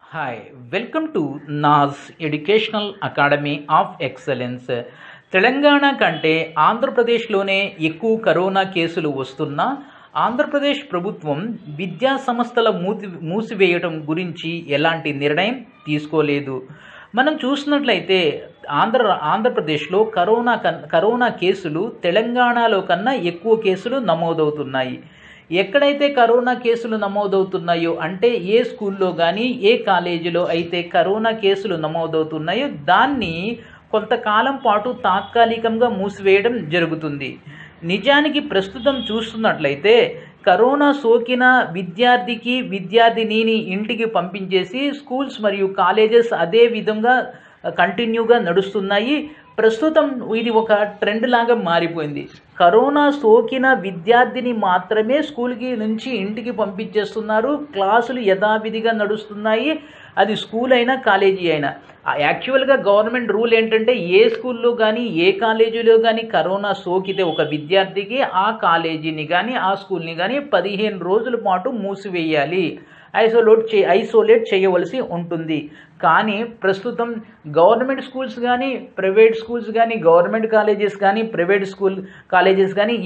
Hi welcome to Nas educational academy of excellence. Telangana కంటే ఆంధ్రప్రదేశ్లోనే ఎక్కువ కరోనా కేసులు వస్తున్నా ఆంధ్రప్రదేశ్ ప్రభుత్వం విద్యా సంస్థల మూసివేయటం గురించి ఎలాంటి నిర్ణయం తీసుకోలేదు. మనం చూసినట్లయితే ఆంధ్రప్రదేశ్లో కరోనా కేసులు తెలంగాణలో కన్నా ఎక్కువ కేసులు నమోదవుతున్నాయి. ఎక్కడైతే కరోనా కేసులు నమోదవుతున్నాయో అంటే ఏ స్కూల్లో కానీ ఏ కాలేజీలో అయితే కరోనా కేసులు నమోదవుతున్నాయో దాన్ని కొంతకాలం పాటు తాత్కాలికంగా మూసివేయడం జరుగుతుంది. నిజానికి ప్రస్తుతం చూస్తున్నట్లయితే కరోనా సోకిన విద్యార్థినిని ఇంటికి పంపించేసి స్కూల్స్ మరియు కాలేజెస్ అదే విధంగా కంటిన్యూగా నడుస్తున్నాయి. ప్రస్తుతం ఇది ఒక ట్రెండ్ లాగా మారిపోయింది. కరోనా సోకిన విద్యార్థిని మాత్రమే స్కూల్కి నుంచి ఇంటికి పంపించేస్తున్నారు. క్లాసులు యథావిధిగా నడుస్తున్నాయి, అది స్కూల్ అయినా కాలేజీ అయినా. యాక్చువల్గా గవర్నమెంట్ రూల్ ఏంటంటే ఏ స్కూల్లో కానీ ఏ కాలేజీలో కానీ కరోనా సోకితే ఒక విద్యార్థికి ఆ కాలేజీని కానీ ఆ స్కూల్ని కానీ 15 రోజుల పాటు మూసివేయాలి, ఐసోలేట్ చేయవలసి ఉంటుంది. కానీ ప్రస్తుతం గవర్నమెంట్ స్కూల్స్ కానీ ప్రైవేట్ స్కూల్స్ కానీ గవర్నమెంట్ కాలేజెస్ కానీ ప్రైవేట్ కాలేజెస్ కానీ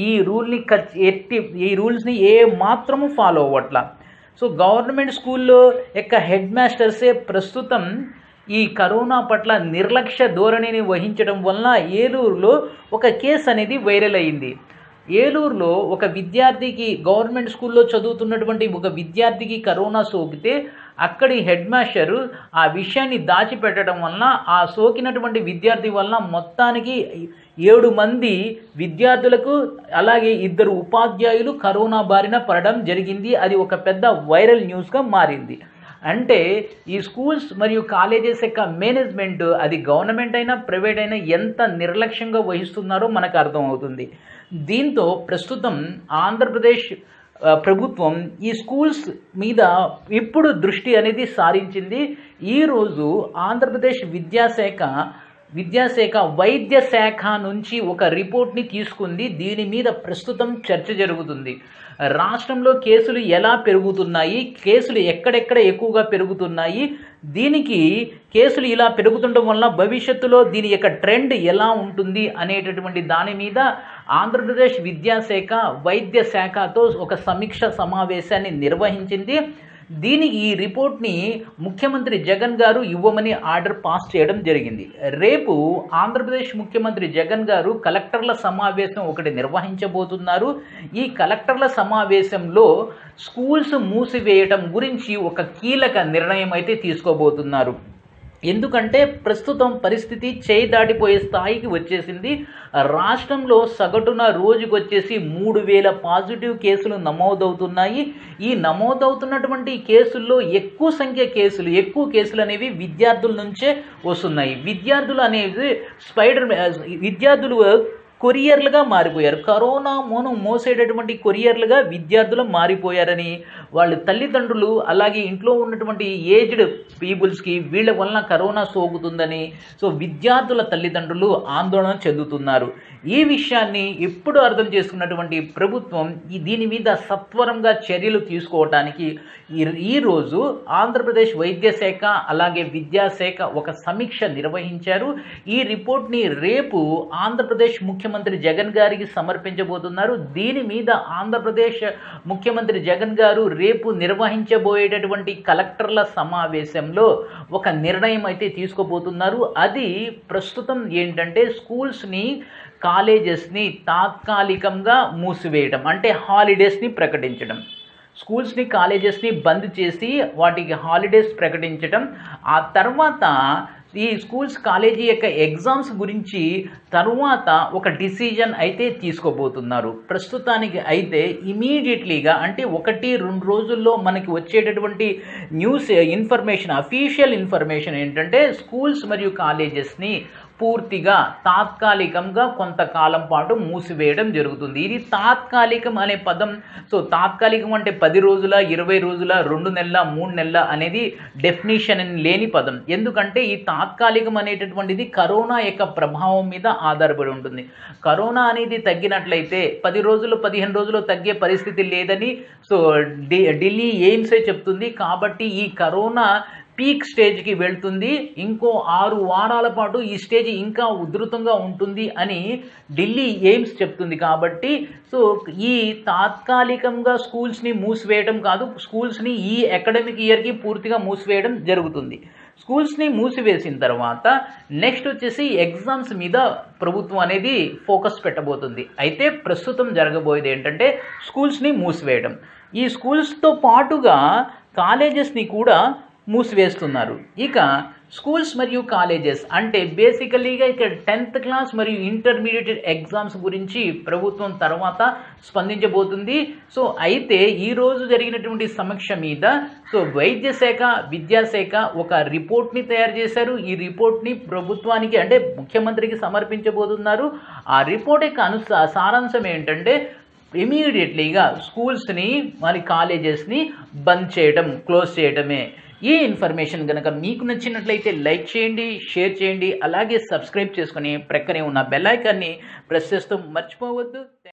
ఈ రూల్స్ని ఏ మాత్రము ఫాలో అవ్వట్లా. సో గవర్నమెంట్ స్కూల్లో యొక్క హెడ్ మాస్టర్సే ప్రస్తుతం ఈ కరోనా పట్ల నిర్లక్ష్య ధోరణిని వహించడం వలన ఏలూరులో ఒక కేసు అనేది వైరల్ అయింది. ఏలూరులో ఒక విద్యార్థికి గవర్నమెంట్ స్కూల్లో చదువుతున్నటువంటి ఒక విద్యార్థికి కరోనా సోకితే అక్కడి హెడ్ మాస్టరు ఆ విషయాన్ని దాచిపెట్టడం వలన ఆ సోకినటువంటి విద్యార్థి వలన మొత్తానికి 7 మంది విద్యార్థులకు అలాగే 2 ఉపాధ్యాయులు కరోనా బారిన పడడం జరిగింది. అది ఒక పెద్ద వైరల్ న్యూస్గా మారింది. అంటే ఈ స్కూల్స్ మరియు కాలేజెస్ యొక్క మేనేజ్మెంట్, అది గవర్నమెంట్ అయినా ప్రైవేట్ అయినా ఎంత నిర్లక్ష్యంగా వహిస్తున్నారో మనకు అర్థమవుతుంది. దీంతో ప్రస్తుతం ఆంధ్రప్రదేశ్ ప్రభుత్వం ఈ స్కూల్స్ మీద ఇప్పుడు దృష్టి అనేది సారించింది. ఈరోజు ఆంధ్రప్రదేశ్ విద్యాశాఖ వైద్య శాఖ నుంచి ఒక రిపోర్ట్ని తీసుకుంది. దీని మీద ప్రస్తుతం చర్చ జరుగుతుంది. రాష్ట్రంలో కేసులు ఎలా పెరుగుతున్నాయి, కేసులు ఎక్కడెక్కడ ఎక్కువగా పెరుగుతున్నాయి, దీనికి కేసులు ఇలా పెరుగుతుండడం వలన భవిష్యత్తులో దీని యొక్క ట్రెండ్ ఎలా ఉంటుంది అనేటటువంటి దాని మీద ఆంధ్రప్రదేశ్ విద్యాశాఖ వైద్య శాఖతో ఒక సమీక్ష సమావేశాన్ని నిర్వహించింది. ఈ రిపోర్ట్ని ముఖ్యమంత్రి జగన్ గారు ఇవ్వమని ఆర్డర్ పాస్ చేయడం జరిగింది. రేపు ఆంధ్రప్రదేశ్ ముఖ్యమంత్రి జగన్ గారు కలెక్టర్ల సమావేశం ఒకటి నిర్వహించబోతున్నారు. ఈ కలెక్టర్ల సమావేశంలో స్కూల్స్ మూసివేయటం గురించి ఒక కీలక నిర్ణయం అయితే తీసుకోబోతున్నారు. ఎందుకంటే ప్రస్తుతం పరిస్థితి చేయి దాటిపోయే స్థాయికి వచ్చేసింది. రాష్ట్రంలో సగటున రోజుకు వచ్చేసి 3000 పాజిటివ్ కేసులు నమోదవుతున్నాయి. ఈ నమోదవుతున్నటువంటి కేసుల్లో ఎక్కువ కేసులు అనేవి విద్యార్థుల నుంచే వస్తున్నాయి. విద్యార్థులు కొరియర్లుగా మారిపోయారు. కరోనా మోసేటటువంటి కొరియర్లుగా విద్యార్థులు మారిపోయారని వాళ్ళ తల్లిదండ్రులు అలాగే ఇంట్లో ఉన్నటువంటి ఏజ్డ్ పీపుల్స్కి వీళ్ళ వలన కరోనా సోకుతుందని విద్యార్థుల తల్లిదండ్రులు ఆందోళన చెందుతున్నారు. ఈ విషయాన్ని ఎప్పుడు అర్థం చేసుకున్నటువంటి ప్రభుత్వం దీని మీద సత్వరంగా చర్యలు తీసుకోవటానికి ఈరోజు ఆంధ్రప్రదేశ్ వైద్య శాఖ అలాగే విద్యాశాఖ ఒక సమీక్ష నిర్వహించారు. ఈ రిపోర్ట్ని రేపు ఆంధ్రప్రదేశ్ ముఖ్యమంత్రి జగన్ గారికి సమర్పించబోతున్నారు. దీని మీద ఆంధ్రప్రదేశ్ ముఖ్యమంత్రి జగన్ గారు రేపు నిర్వహించబోయేటటువంటి కలెక్టర్ల సమావేశంలో ఒక నిర్ణయం అయితే తీసుకోబోతున్నారు. అది ప్రస్తుతం ఏంటంటే స్కూల్స్ని కాలేజెస్ని తాత్కాలికంగా మూసివేయడం, అంటే హాలిడేస్ని ప్రకటించడం. స్కూల్స్ని కాలేజెస్ని బంద్ చేసి వాటికి హాలిడేస్ ప్రకటించడం. ఆ తర్వాత ఈ స్కూల్స్ కాలేజీ యొక్క ఎగ్జామ్స్ గురించి తరువాత ఒక డిసిజన్ అయితే తీసుకోబోతున్నారు. ప్రస్తుతానికి అయితే ఇమీడియట్లీగా అంటే 1-2 రోజుల్లో మనకి వచ్చేటటువంటి అఫీషియల్ ఇన్ఫర్మేషన్ ఏంటంటే స్కూల్స్ మరియు కాలేజెస్ని పూర్తిగా తాత్కాలికంగా కొంతకాలం పాటు మూసివేయడం జరుగుతుంది. ఇది తాత్కాలికం అనే పదం. తాత్కాలికం అంటే 10 రోజుల 20 రోజుల 2 నెలల 3 నెలల అనేది డెఫినిషన్ లేని పదం. ఎందుకంటే ఈ తాత్కాలికం అనేటటువంటిది కరోనా యొక్క ప్రభావం మీద ఆధారపడి ఉంటుంది. కరోనా అనేది తగ్గినట్లయితే 10 రోజులు 15 రోజులు తగ్గే పరిస్థితి లేదని ఢిల్లీ ఎయిమ్సే చెప్తుంది. కాబట్టి ఈ కరోనా పీక్ స్టేజ్కి వెళ్తుంది. ఇంకో 6 వారాల పాటు ఈ స్టేజ్ ఇంకా ఉధృతంగా ఉంటుంది అని ఢిల్లీ ఎయిమ్స్ చెప్తుంది. కాబట్టి సో ఈ తాత్కాలికంగా స్కూల్స్ని మూసివేయడం కాదు, స్కూల్స్ని ఈ అకాడమిక్ ఇయర్కి పూర్తిగా మూసివేయడం జరుగుతుంది. స్కూల్స్ని మూసివేసిన తర్వాత నెక్స్ట్ వచ్చేసి ఎగ్జామ్స్ మీద ప్రభుత్వం అనేది ఫోకస్ పెట్టబోతుంది. అయితే ప్రస్తుతం జరగబోయేది ఏంటంటే స్కూల్స్ని మూసివేయడం. ఈ స్కూల్స్తో పాటుగా కాలేజెస్ని కూడా మూసివేస్తున్నారు. ఇక స్కూల్స్ మరియు కాలేజెస్ అంటే బేసికలీగా ఇక్కడ 10th క్లాస్ మరియు ఇంటర్మీడియట్ ఎగ్జామ్స్ గురించి ప్రభుత్వం తర్వాత స్పందించబోతుంది. సో అయితే ఈరోజు జరిగినటువంటి సమీక్ష మీద సో వైద్య శాఖ, విద్యాశాఖ ఒక రిపోర్ట్ని తయారు చేశారు. ఈ రిపోర్ట్ని ప్రభుత్వానికి అంటే ముఖ్యమంత్రికి సమర్పించబోతున్నారు. ఆ రిపోర్ట్ యొక్క సారాంశం ఏంటంటే ఇమీడియట్లీగా స్కూల్స్ని మరి కాలేజెస్ని బంద్ చేయడం, క్లోజ్ చేయడమే. ఈ ఇన్ఫర్మేషన్ కనుక మీకు నచ్చినట్లయితే లైక్ చేయండి, షేర్ చేయండి, అలాగే సబ్స్క్రైబ్ చేసుకొని ప్రక్కనే ఉన్న బెల్ ఐకాన్ని ప్రెస్ చేస్తూ మర్చిపోవద్దు.